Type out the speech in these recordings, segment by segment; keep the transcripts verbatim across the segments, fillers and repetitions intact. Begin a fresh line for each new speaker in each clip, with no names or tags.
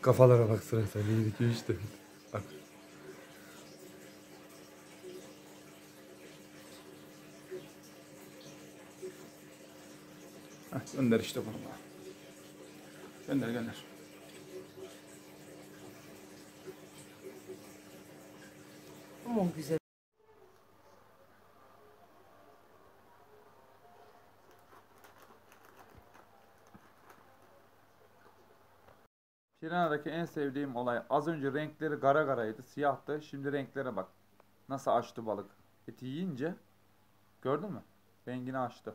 Kafalara bak sıra sen. Bir, iki, üç de. Bak.
Heh, gönder işte bunu. Gönder gönder.
Ama güzel.
Piranha'daki en sevdiğim olay az önce renkleri gara garaydı, siyahtı. Şimdi renklere bak. Nasıl açtı balık. Eti yiyince gördün mü? Rengini açtı.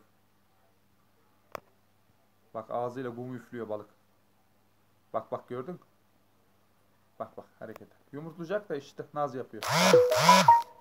Bak ağzıyla kum üflüyor balık. Bak bak gördün mü? Bak bak hareket. Yumurtlayacak da işte naz yapıyor.